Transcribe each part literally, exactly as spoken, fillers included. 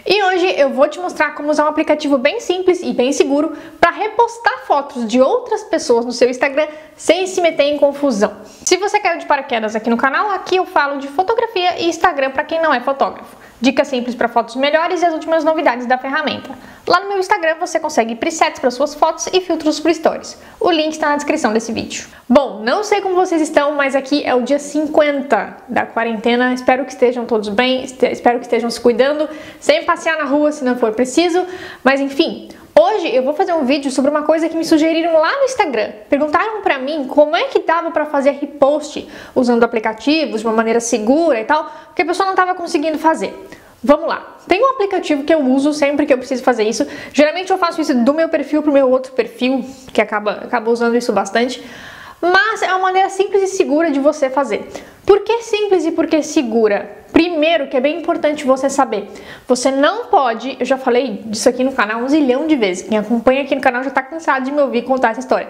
E hoje eu vou te mostrar como usar um aplicativo bem simples e bem seguro para repostar fotos de outras pessoas no seu Instagram sem se meter em confusão. Se você caiu de paraquedas aqui no canal, aqui eu falo de fotografia e Instagram para quem não é fotógrafo. Dicas simples para fotos melhores e as últimas novidades da ferramenta. Lá no meu Instagram você consegue presets para suas fotos e filtros para stories. O link está na descrição desse vídeo. Bom, não sei como vocês estão, mas aqui é o dia cinquenta da quarentena. Espero que estejam todos bem, espero que estejam se cuidando, sem passear na rua se não for preciso. Mas enfim, hoje eu vou fazer um vídeo sobre uma coisa que me sugeriram lá no Instagram. Perguntaram pra mim como é que dava pra fazer repost usando aplicativos de uma maneira segura e tal, porque a pessoa não estava conseguindo fazer. Vamos lá. Tem um aplicativo que eu uso sempre que eu preciso fazer isso. Geralmente eu faço isso do meu perfil pro meu outro perfil, que acaba, acaba usando isso bastante. Mas é uma maneira simples e segura de você fazer. Por que simples e por que segura? Primeiro, que é bem importante você saber, você não pode, eu já falei disso aqui no canal um zilhão de vezes, quem acompanha aqui no canal já tá cansado de me ouvir contar essa história.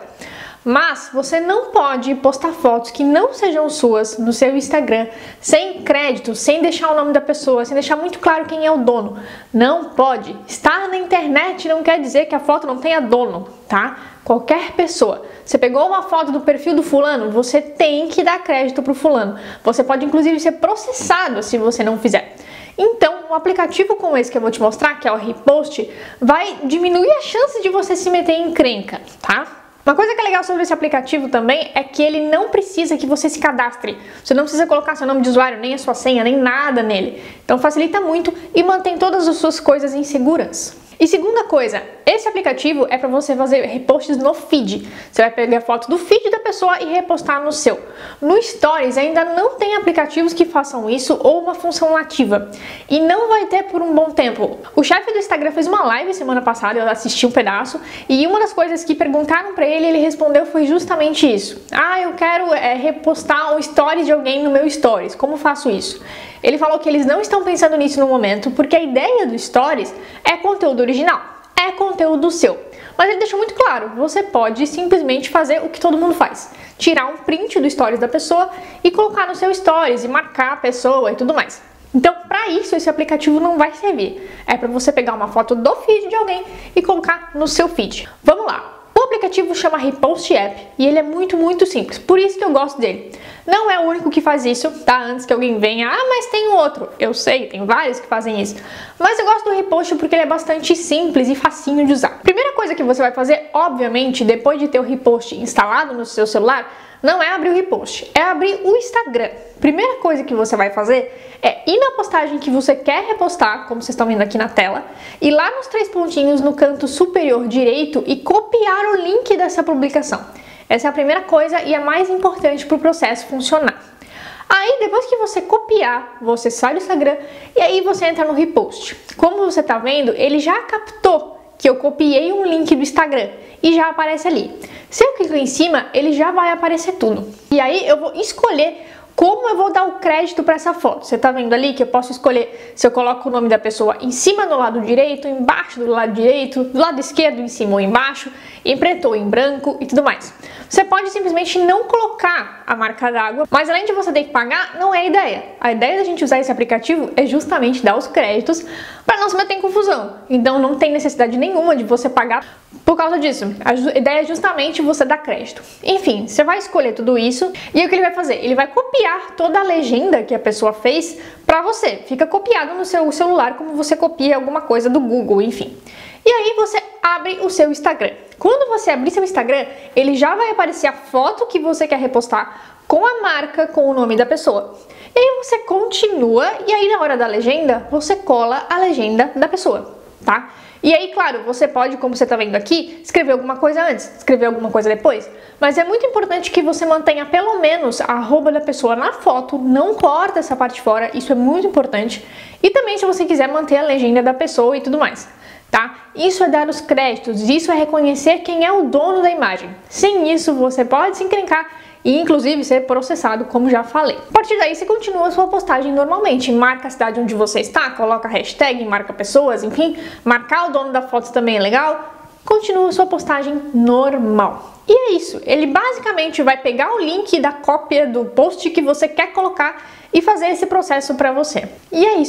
Mas você não pode postar fotos que não sejam suas no seu Instagram sem crédito, sem deixar o nome da pessoa, sem deixar muito claro quem é o dono. Não pode. Estar na internet não quer dizer que a foto não tenha dono, tá? Qualquer pessoa. Você pegou uma foto do perfil do fulano, você tem que dar crédito pro fulano. Você pode inclusive ser processado se você não fizer. Então, um aplicativo como esse que eu vou te mostrar, que é o Repost, vai diminuir a chance de você se meter em encrenca, tá? Uma coisa que é legal sobre esse aplicativo também é que ele não precisa que você se cadastre. Você não precisa colocar seu nome de usuário, nem a sua senha, nem nada nele. Então facilita muito e mantém todas as suas coisas em segurança. E segunda coisa, esse aplicativo é para você fazer reposts no feed. Você vai pegar a foto do feed da pessoa e repostar no seu. No Stories ainda não tem aplicativos que façam isso ou uma função nativa. E não vai ter por um bom tempo. O chefe do Instagram fez uma live semana passada, eu assisti um pedaço, e uma das coisas que perguntaram para ele, ele respondeu foi justamente isso. Ah, eu quero é, repostar um story de alguém no meu Stories. Como faço isso? Ele falou que eles não estão pensando nisso no momento, porque a ideia do Stories é conteúdo original, é conteúdo seu. Mas ele deixou muito claro, você pode simplesmente fazer o que todo mundo faz. Tirar um print do Stories da pessoa e colocar no seu Stories e marcar a pessoa e tudo mais. Então, para isso, esse aplicativo não vai servir. É para você pegar uma foto do feed de alguém e colocar no seu feed. Vamos lá. O aplicativo chama Repost App e ele é muito, muito simples. Por isso que eu gosto dele. Não é o único que faz isso, tá? Antes que alguém venha, ah, mas tem outro. Eu sei, tem vários que fazem isso. Mas eu gosto do Repost porque ele é bastante simples e facinho de usar. Primeira coisa que você vai fazer, obviamente, depois de ter o Repost instalado no seu celular, não é abrir o Repost, é abrir o Instagram. Primeira coisa que você vai fazer é ir na postagem que você quer repostar, como vocês estão vendo aqui na tela, e lá nos três pontinhos no canto superior direito e copiar o link dessa publicação. Essa é a primeira coisa e a mais importante para o processo funcionar. Aí, depois que você copiar, você sai do Instagram e aí você entra no Repost. Como você está vendo, ele já captou que eu copiei um link do Instagram e já aparece ali. Se eu clico em cima, ele já vai aparecer tudo. E aí eu vou escolher como eu vou dar o crédito para essa foto. Você tá vendo ali que eu posso escolher se eu coloco o nome da pessoa em cima do lado direito, embaixo do lado direito, do lado esquerdo em cima ou embaixo, em preto ou em branco e tudo mais. Você pode simplesmente não colocar a marca d'água, mas além de você ter que pagar, não é a ideia. A ideia da gente usar esse aplicativo é justamente dar os créditos para não se meter em confusão. Então não tem necessidade nenhuma de você pagar por causa disso. A ideia é justamente você dar crédito. Enfim, você vai escolher tudo isso e o que ele vai fazer? Ele vai copiar toda a legenda que a pessoa fez para você. Fica copiado no seu celular como você copia alguma coisa do Google, enfim. E aí você abre o seu Instagram. Quando você abrir seu Instagram, ele já vai aparecer a foto que você quer repostar com a marca, com o nome da pessoa. E aí você continua e aí na hora da legenda, você cola a legenda da pessoa, tá? E aí, claro, você pode, como você tá vendo aqui, escrever alguma coisa antes, escrever alguma coisa depois, mas é muito importante que você mantenha pelo menos a arroba da pessoa na foto, não corta essa parte fora, isso é muito importante. E também se você quiser manter a legenda da pessoa e tudo mais, tá? Isso é dar os créditos, isso é reconhecer quem é o dono da imagem. Sem isso, você pode se encrencar e inclusive ser processado, como já falei. A partir daí você continua a sua postagem normalmente, marca a cidade onde você está, coloca hashtag, marca pessoas, enfim, marcar o dono da foto também é legal, continua a sua postagem normal. E é isso, ele basicamente vai pegar o link da cópia do post que você quer colocar e fazer esse processo para você. E é isso.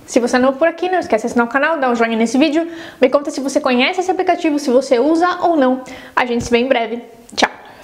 Se você é novo por aqui, não esquece de assinar o canal, dar um joinha nesse vídeo. Me conta se você conhece esse aplicativo, se você usa ou não. A gente se vê em breve. Tchau!